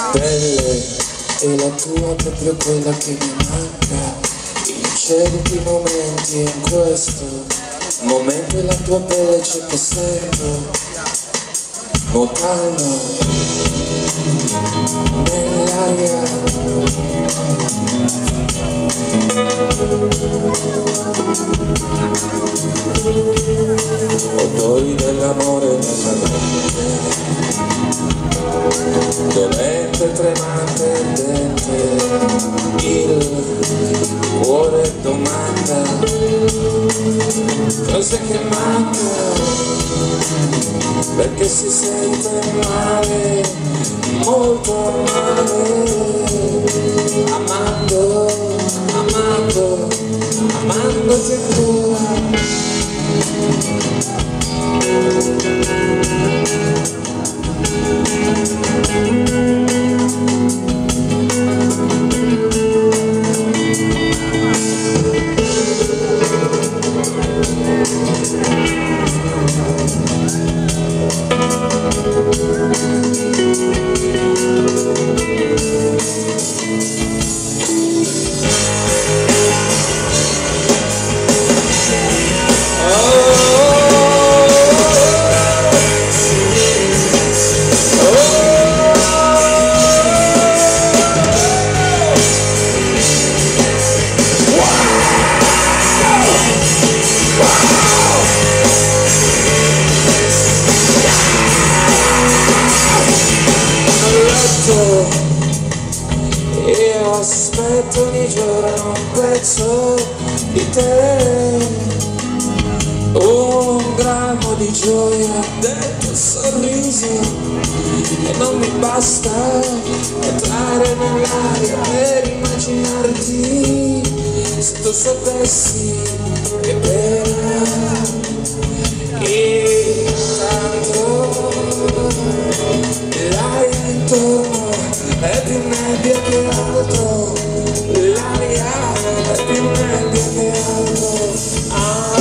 pelle è la tua, proprio quella che mi manca in certi momenti, e in questo momento è la tua pelle ciò che sento nuotando nell'aria. Odori dell'amore nella mente, dolente, tremante, ardente, il cuore domanda cosa che manca, perché si sente male, molto male, amando, amando, amandoti ancora. Io aspetto ogni giorno un pezzo di te, un grammo di gioia del tuo sorriso, e non mi basta entrare nell'aria per immaginarti, se tu sapessi che bella. Intanto l'aria intorno è più nebbia che altro, l'aria è più nebbia che altro.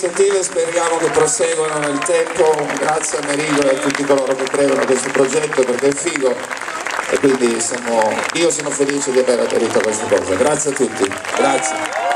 aspettative, speriamo che proseguano nel tempo. Grazie a Merigo e a tutti coloro che credono a questo progetto, perché è figo, e quindi io sono felice di aver aderito a questa cosa. Grazie a tutti, grazie.